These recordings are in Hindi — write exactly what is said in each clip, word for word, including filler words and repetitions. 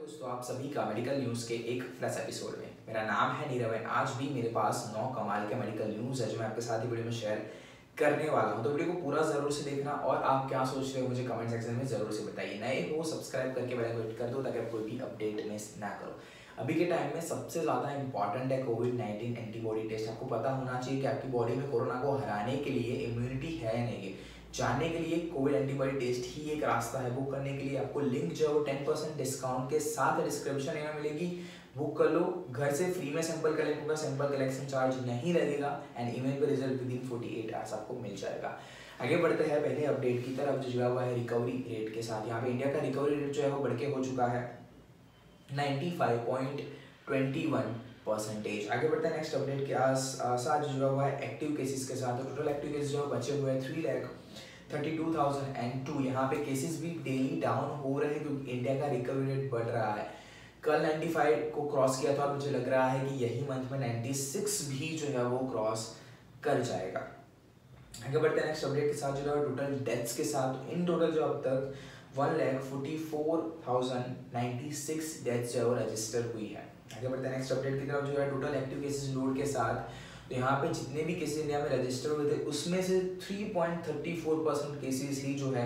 दोस्तों, आप सभी का मेडिकल न्यूज़ के एक प्लस एपिसोड में। मेरा नाम है नीरव है। आज भी मेरे पास नौ कमाल के मेडिकल न्यूज़ है जो मैं आपके साथ ही वीडियो में शेयर करने वाला हूं। तो वीडियो को पूरा ज़रूर से देखना और आप क्या सोच रहे हो मुझे कमेंट सेक्शन में ज़रूर से बताइए। नए हो सब्सक्राइब करके बेल आइकन हिट कर दो ताकि आप कोई भी अपडेट मिस ना करो। अभी के टाइम में सबसे ज़्यादा इंपॉर्टेंट है कोविड नाइन्टीन एंटीबॉडी टेस्ट। आपको पता होना चाहिए कि आपकी बॉडी में कोरोना को हराने के लिए इम्यूनिटी है या नहीं। जानने के लिए कोविड एंटीबॉडी टेस्ट ही एक रास्ता है। बुक करने के लिए आपको लिंक जो है वो टेन परसेंट डिस्काउंट के साथ डिस्क्रिप्शन में मिलेगी। बुक कर लो, घर से फ्री में सैंपल कलेक्ट होगा, सैंपल कलेक्शन चार्ज नहीं लगेगा एंड ईमेल पे result within forty eight hours आपको मिल जाएगा। आगे बढ़ते हैं पहले अपडेट की तरफ जो जुड़ा हुआ है रिकवरी रेट के साथ। यहाँ पे इंडिया का रिकवरी रेट जो है वो बढ़ के हो चुका है ninety five point two one percentage. आगे बढ़ते हैं नेक्स्ट अपडेट के साथ जो जुड़ा हुआ है एक्टिव केसेस के साथ। तो टोटल एक्टिव केसेस जो बचे हुए हैं three lakh thirty two thousand and two. यहाँ पे केसेस भी डेली डाउन हो रहे हैं क्योंकि इंडिया का रिकवरी रेट बढ़ रहा है। कल नाइन्टी फाइव को क्रॉस किया था और मुझे लग रहा है कि यही मंथ में नाइन्टी सिक्स भी जो है वो क्रॉस कर जाएगा। आगे बढ़ते हैं नेक्स्ट अपडेट के साथ जो है टोटल डेथ्स के साथ। इन टोटल जो अब तक one lakh forty four thousand ninety six deaths जो है वो रजिस्टर हुई है। आगे बढ़ते हैं नेक्स्ट अपडेट की तरफ जो है टोटल एक्टिव केसेस लोड के साथ। तो यहाँ पे जितने भी केसेस इंडिया में रजिस्टर हुए थे उसमें से three point three four percent cases ही जो है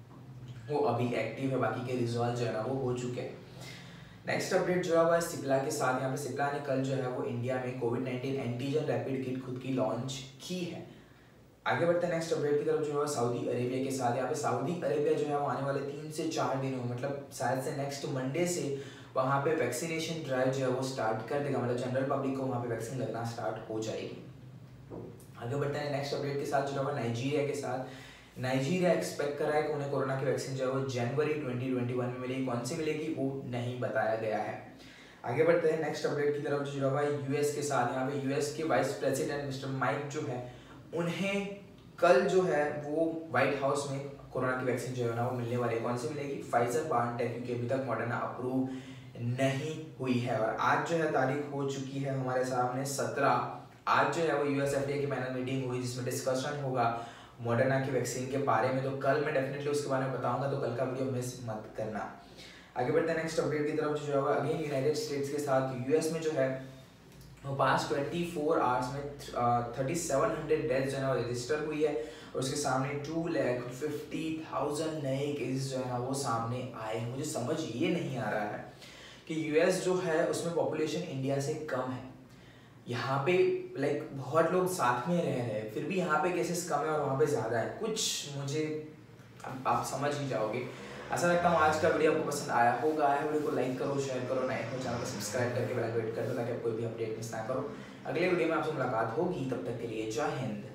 वो अभी एक्टिव है, बाकी के रिजॉल्व जो है ना वो हो चुके हैं। नेक्स्ट अपडेट जो है वो सिप्ला के साथ। यहाँ पे सिप्ला ने कल जो है वो इंडिया में COVID nineteen antigen rapid kit खुद की लॉन्च की है। आगे बढ़ते हैं नेक्स्ट अपडेट की तरफ जो है सऊदी अरेबिया के साथ। यहाँ पे सऊदी अरेबिया जो है वो आने वाले तीन से चार दिनों में मतलब शायद से नेक्स्ट मंडे से वहाँ पे वैक्सीनेशन ड्राइव जो है वो स्टार्ट कर देगा, मतलब जनरल पब्लिक को वहाँ पे वैक्सीन लगना स्टार्ट हो जाएगी। आगे बढ़ते हैं नेक्स्ट अपडेट के साथ जो है नाइजीरिया के साथ। नाइजीरिया एक्सपेक्ट कर रहा है कि उन्हें कोरोना की वैक्सीन जो है वो जनवरी ट्वेंटी ट्वेंटी वन में मिलेगी। कौन सी मिलेगी वो नहीं बताया गया है। आगे बढ़ते हैं नेक्स्ट अपडेट की तरफ जो है यूएस के साथ। यहाँ पे यूएस के वाइस प्रेसिडेंट मिस्टर माइक जो है उन्हें कल जो है वो व्हाइट हाउस में कोरोना की वैक्सीन जो है ना वो मिलने वाली है। कौन सी मिलेगी? फाइजर बायोनटेक, क्योंकि अभी तक मॉडर्ना अप्रूव नहीं हुई है। और आज जो है तारीख हो चुकी है हमारे सामने सत्रह। आज जो है वो यूएस एफडीए की पैनल मीटिंग हुई जिसमें डिस्कशन होगा मॉडर्ना की वैक्सीन के बारे में। तो कल मैं डेफिनेटली उसके बारे में बताऊंगा, तो कल का वीडियो मिस मत करना। आगे बढ़ते हैं नेक्स्ट अपडेट की तरफ जो है अगेन यूनाइटेड स्टेट्स के साथ। यूएस में जो है वो पास ट्वेंटी फोर आवर्स में थर्टी सेवन हंड्रेड डेथ जो है वो रजिस्टर हुई है और उसके सामने टू लैख फिफ्टी थाउजेंड नए केसेस जो है ना वो सामने आए। मुझे समझ ये नहीं आ रहा है कि यूएस जो है उसमें पॉपुलेशन इंडिया से कम है। यहाँ पे लाइक बहुत लोग साथ में रह रहे हैं फिर भी यहाँ पे केसेस कम है और वहाँ पे ज़्यादा है। कुछ मुझे आप समझ ही जाओगे। ऐसा लगता हूँ आज का वीडियो आपको पसंद आया होगा। है वीडियो को लाइक करो, शेयर करो, नए हो चैनल को सब्सक्राइब करके बेल आइकन हिट कर दो ताकि आप कोई भी अपडेट मिस ना करो। अगले वीडियो में आपसे मुलाकात होगी, तब तक के लिए जय हिंद।